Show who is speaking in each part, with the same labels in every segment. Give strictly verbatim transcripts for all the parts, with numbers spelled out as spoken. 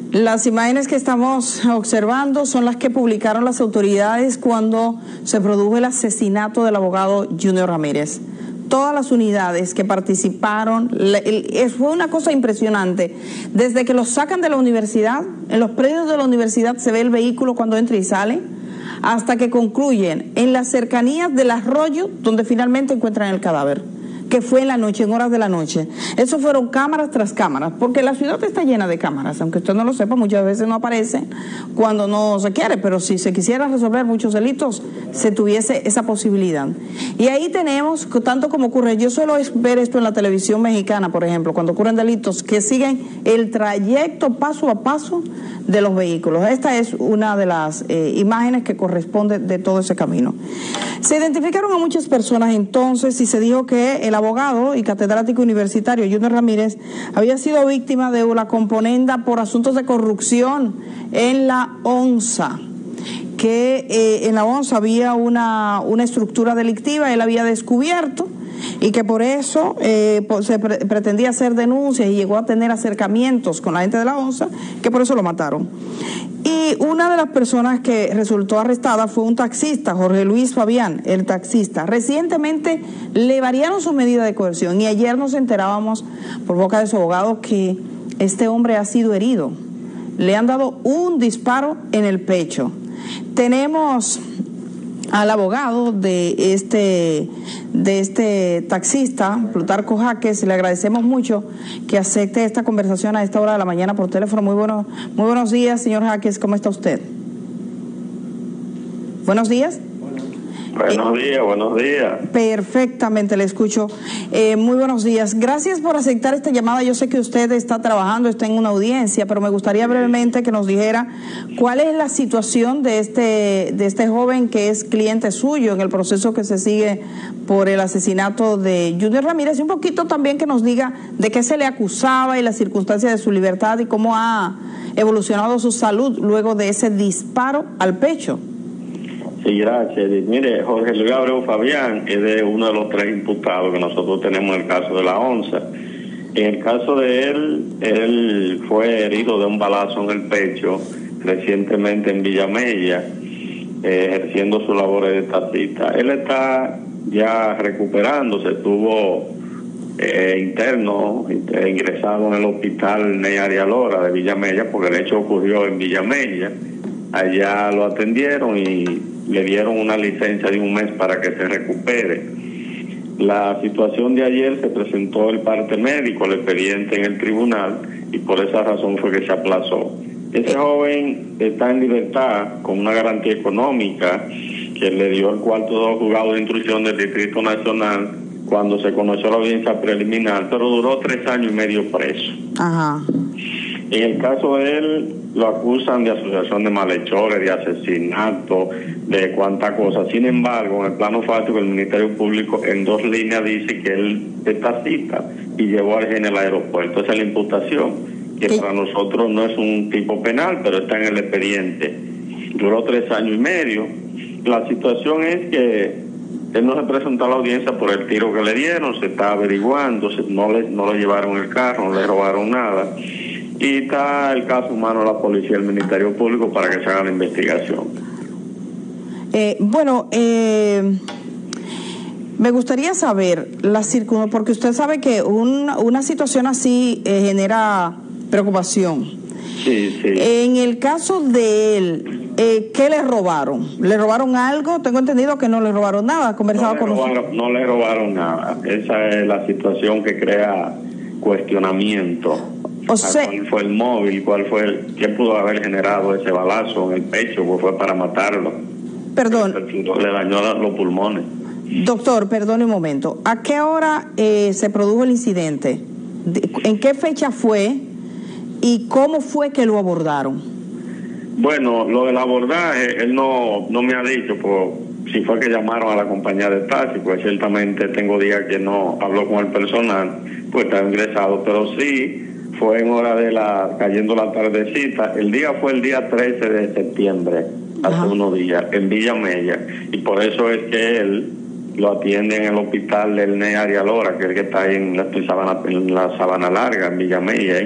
Speaker 1: Las imágenes que estamos observando son las que publicaron las autoridades cuando se produjo el asesinato del abogado Junior Ramírez. Todas las unidades que participaron, fue una cosa impresionante. Desde que los sacan de la universidad, en los predios de la universidad se ve el vehículo cuando entra y sale, hasta que concluyen en las cercanías del arroyo donde finalmente encuentran el cadáver, que fue en la noche, en horas de la noche. Eso fueron cámaras tras cámaras, porque la ciudad está llena de cámaras, aunque usted no lo sepa, muchas veces no aparecen cuando no se quiere, pero si se quisiera resolver muchos delitos, se tuviese esa posibilidad. Y ahí tenemos, tanto como ocurre, yo suelo ver esto en la televisión mexicana, por ejemplo, cuando ocurren delitos que siguen el trayecto paso a paso de los vehículos. Esta es una de las eh, imágenes que corresponde de todo ese camino. Se identificaron a muchas personas entonces y se dijo que el abogado y catedrático universitario Junior Ramírez había sido víctima de una componenda por asuntos de corrupción en la ONSA, que eh, en la ONSA había una, una estructura delictiva, él había descubierto, y que por eso eh, se pre pretendía hacer denuncias y llegó a tener acercamientos con la gente de la ONSA, que por eso lo mataron. Y una de las personas que resultó arrestada fue un taxista, Jorge Luis Fabián, el taxista. Recientemente le variaron su medida de coerción y ayer nos enterábamos por boca de su abogado que este hombre ha sido herido. Le han dado un disparo en el pecho. Tenemos al abogado de este de este taxista, Plutarco Jaques. Le agradecemos mucho que acepte esta conversación a esta hora de la mañana por teléfono. Muy bueno, muy buenos días, señor Jaques, ¿cómo está usted? Buenos días.
Speaker 2: Buenos días, buenos días.
Speaker 1: Perfectamente, le escucho. Eh, muy buenos días. Gracias por aceptar esta llamada. Yo sé que usted está trabajando, está en una audiencia, pero me gustaría brevemente que nos dijera cuál es la situación de este, de este joven que es cliente suyo en el proceso que se sigue por el asesinato de Junior Ramírez, y un poquito también que nos diga de qué se le acusaba y las circunstancias de su libertad y cómo ha evolucionado su salud luego de ese disparo al pecho.
Speaker 2: Sí, gracias. Mire, Jorge Luis Abreu Fabián es de uno de los tres imputados que nosotros tenemos en el caso de la ONSA. En el caso de él, él fue herido de un balazo en el pecho recientemente en Villamella, eh, ejerciendo sus labores de taxista. Él está ya recuperándose, estuvo eh, interno, eh, ingresado en el hospital Ney Arias Lora de Villamella, porque el hecho ocurrió en Villamella. Allá lo atendieron y le dieron una licencia de un mes para que se recupere. La situación de ayer se presentó el parte médico, el expediente en el tribunal, y por esa razón fue que se aplazó. Ese joven está en libertad con una garantía económica que le dio el cuarto juzgado de instrucción del Distrito Nacional cuando se conoció la audiencia preliminar, pero duró tres años y medio preso.
Speaker 1: Ajá.
Speaker 2: En el caso de él, lo acusan de asociación de malhechores, de asesinato, de cuánta cosa. Sin embargo, en el plano fáctico, el Ministerio Público en dos líneas dice que él es taxista y llevó a alguien en el aeropuerto. Esa es la imputación, que ¿sí? Para nosotros no es un tipo penal, pero está en el expediente. Duró tres años y medio. La situación es que él no se presentó a la audiencia por el tiro que le dieron, se está averiguando, se, no, le, no lo llevaron el carro, no le robaron nada. Y está el caso humano de la policía y el Ministerio Público para que se haga la investigación.
Speaker 1: Eh, bueno, eh, me gustaría saber la circunstancia, porque usted sabe que un, una situación así eh, genera preocupación.
Speaker 2: Sí, sí.
Speaker 1: En el caso de él, eh, ¿qué le robaron? ¿Le robaron algo? Tengo entendido que no le robaron nada. Conversado
Speaker 2: no,
Speaker 1: con
Speaker 2: robaron, no le robaron nada. Esa es la situación que crea cuestionamiento.
Speaker 1: O sea,
Speaker 2: ¿cuál fue el móvil? ¿Cuál fue el, qué pudo haber generado ese balazo en el pecho? Pues fue para matarlo.
Speaker 1: Perdón.
Speaker 2: Le dañó los pulmones.
Speaker 1: Doctor, perdone un momento. ¿A qué hora eh, se produjo el incidente? ¿En qué fecha fue? ¿Y cómo fue que lo abordaron?
Speaker 2: Bueno, lo del abordaje, él no, no me ha dicho pues, si fue que llamaron a la compañía de taxi, pues ciertamente tengo días que no hablo con el personal, pues está ingresado, pero sí fue en hora de la, cayendo la tardecita. El día fue el día trece de septiembre, hace Ajá. unos días, en Villamella, y por eso es que él lo atiende en el hospital del Ney Arias Lora, que es el que está ahí en la, en la Sabana Larga, en Villamella, ¿eh?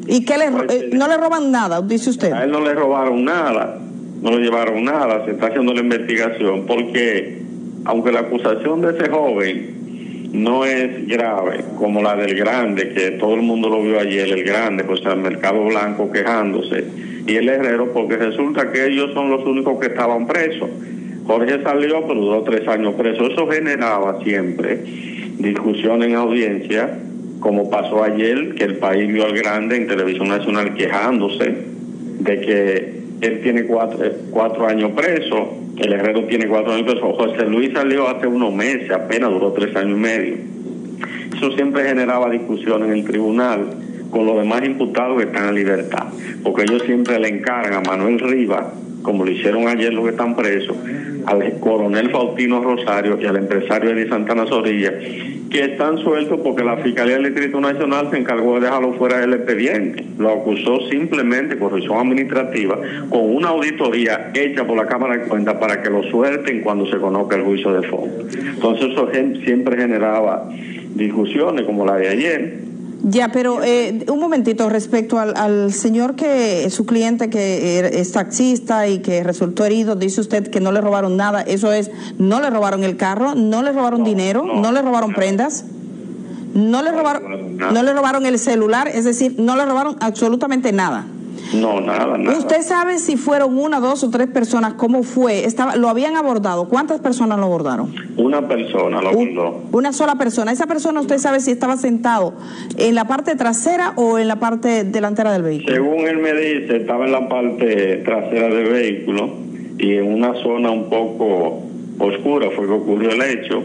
Speaker 1: ¿Y qué le, eh, no le roban nada, dice usted?
Speaker 2: A él no le robaron nada, no le llevaron nada, se está haciendo la investigación, porque aunque la acusación de ese joven no es grave como la del grande, que todo el mundo lo vio ayer, el grande, pues el Mercado Blanco quejándose, y el Herrero, porque resulta que ellos son los únicos que estaban presos. Jorge salió, pero duró tres años preso. Eso generaba siempre discusión en audiencia, como pasó ayer, que el país vio al grande en Televisión Nacional quejándose de que él tiene cuatro, cuatro años preso, el Herrero tiene cuatro años preso. José Luis salió hace unos meses, apenas duró tres años y medio. Eso siempre generaba discusión en el tribunal con los demás imputados que están en libertad, porque ellos siempre le encargan a Manuel Rivas, como lo hicieron ayer los que están presos, al coronel Faustino Rosario y al empresario Eri Santana Zorrilla, que están sueltos porque la Fiscalía del Distrito Nacional se encargó de dejarlo fuera del expediente. Lo acusó simplemente corrupción administrativa con una auditoría hecha por la Cámara de Cuentas para que lo suelten cuando se conozca el juicio de fondo. Entonces eso siempre generaba discusiones como la de ayer.
Speaker 1: Ya, pero eh, un momentito respecto al, al señor que su cliente que es taxista y que resultó herido, dice usted que no le robaron nada. Eso es, no le robaron el carro, no le robaron no, dinero, no, no le robaron no. prendas, no le robaron, no le robaron el celular, es decir, no le robaron absolutamente nada.
Speaker 2: No, nada, nada.
Speaker 1: ¿Usted sabe si fueron una, dos o tres personas? ¿Cómo fue? Estaba, ¿Lo habían abordado? ¿Cuántas personas lo abordaron?
Speaker 2: Una persona lo abordó.
Speaker 1: Un, una sola persona. ¿Esa persona usted sabe si estaba sentado en la parte trasera o en la parte delantera del vehículo?
Speaker 2: Según él me dice, estaba en la parte trasera del vehículo y en una zona un poco oscura fue que ocurrió el hecho,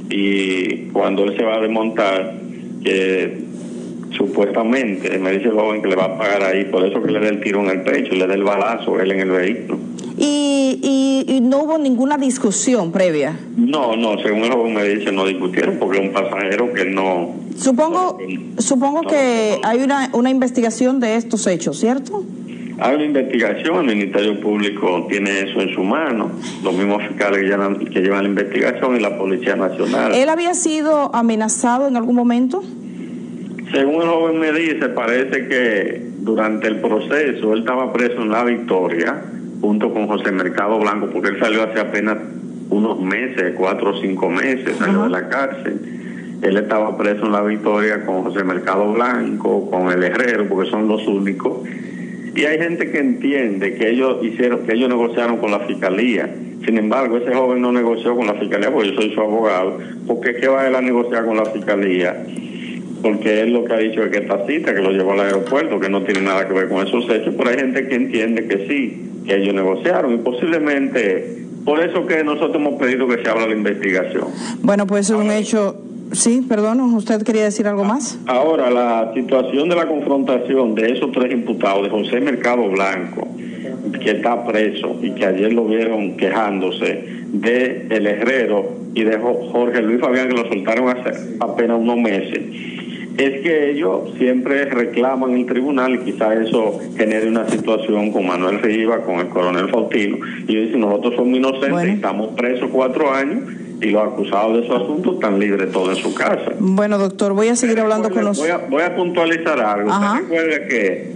Speaker 2: y cuando él se va a desmontar, que supuestamente me dice el joven que le va a pagar ahí, por eso que le dé el tiro en el pecho, le dé el balazo él en el vehículo.
Speaker 1: ¿Y, y, y no hubo ninguna discusión previa?
Speaker 2: No, no, según el joven me dice, no discutieron porque es un pasajero que no...
Speaker 1: Supongo,
Speaker 2: no,
Speaker 1: supongo
Speaker 2: no,
Speaker 1: que
Speaker 2: no,
Speaker 1: hay una, una investigación de estos hechos, ¿cierto?
Speaker 2: Hay una investigación, el Ministerio Público tiene eso en su mano, los mismos fiscales que llevan, que llevan la investigación y la Policía Nacional.
Speaker 1: ¿Él había sido amenazado en algún momento?
Speaker 2: Según el joven me dice, parece que durante el proceso él estaba preso en La Victoria junto con José Mercado Blanco, porque él salió hace apenas unos meses, cuatro o cinco meses, salió de la cárcel. Él estaba preso en La Victoria con José Mercado Blanco, con el Herrero, porque son los únicos. Y hay gente que entiende que ellos hicieron, que ellos negociaron con la Fiscalía. Sin embargo, ese joven no negoció con la Fiscalía, porque yo soy su abogado. ¿Porque qué va él a negociar con la Fiscalía? Porque él lo que ha dicho es que esta cita, que lo llevó al aeropuerto, que no tiene nada que ver con esos hechos, pero hay gente que entiende que sí, que ellos negociaron, y posiblemente por eso que nosotros hemos pedido que se abra la investigación.
Speaker 1: Bueno, pues es un hecho... Sí, perdón, ¿usted quería decir algo más?
Speaker 2: Ahora, la situación de la confrontación de esos tres imputados, de José Mercado Blanco, que está preso y que ayer lo vieron quejándose, de el Herrero y de Jorge Luis Fabián, que lo soltaron hace apenas unos meses, es que ellos siempre reclaman en el tribunal, y quizás eso genere una situación con Manuel Rivas, con el coronel Faustino, y ellos dicen, nosotros somos inocentes, bueno. Estamos presos cuatro años, y los acusados de su asunto están libres todos en su casa.
Speaker 1: Bueno, doctor, voy a seguir hablando con los...
Speaker 2: Voy a, voy a puntualizar algo. Ajá. Usted recuerda que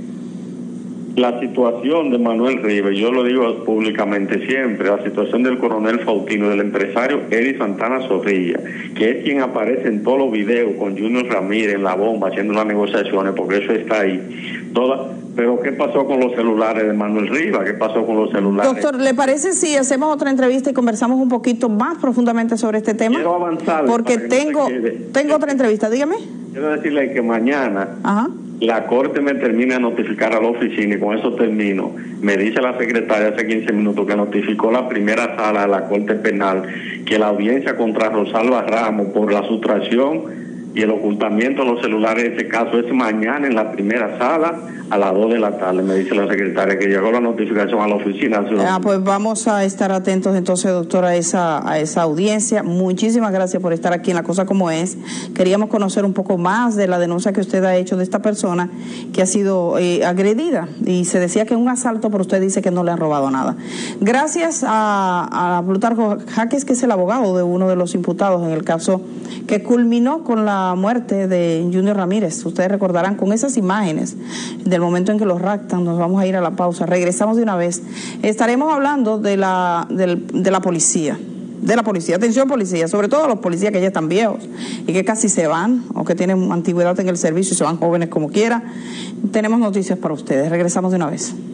Speaker 2: la situación de Manuel Rivas, yo lo digo públicamente siempre, la situación del coronel Faustino, del empresario Eri Santana Zorrilla, que es quien aparece en todos los videos con Junior Ramírez en la bomba haciendo las negociaciones, porque eso está ahí. Toda, pero ¿qué pasó con los celulares de Manuel Rivas? ¿Qué pasó con los celulares?
Speaker 1: Doctor, ¿le parece si hacemos otra entrevista y conversamos un poquito más profundamente sobre este tema?
Speaker 2: Quiero avanzar.
Speaker 1: Porque tengo, no tengo otra entrevista, dígame.
Speaker 2: Quiero decirle que mañana...
Speaker 1: Ajá.
Speaker 2: La Corte me termina de notificar a la oficina, y con eso termino. Me dice la secretaria hace quince minutos que notificó la primera sala de la Corte Penal que la audiencia contra Rosalba Ramos por la sustracción y el ocultamiento de los celulares en ese caso es mañana en la primera sala a las dos de la tarde. Me dice la secretaria que llegó la notificación a la oficina.
Speaker 1: Ah, pues vamos a estar atentos entonces, doctora, a esa, a esa audiencia. Muchísimas gracias por estar aquí en La Cosa Como Es. Queríamos conocer un poco más de la denuncia que usted ha hecho de esta persona que ha sido eh, agredida, y se decía que es un asalto, pero usted dice que no le han robado nada. Gracias a, a Plutarco Jaques, que es el abogado de uno de los imputados en el caso que culminó con la la muerte de Junior Ramírez. Ustedes recordarán con esas imágenes del momento en que los raptan. Nos vamos a ir a la pausa. Regresamos de una vez. Estaremos hablando de la, de, de la policía. De la policía, atención policía, sobre todo los policías que ya están viejos y que casi se van o que tienen antigüedad en el servicio y se van jóvenes como quiera. Tenemos noticias para ustedes. Regresamos de una vez.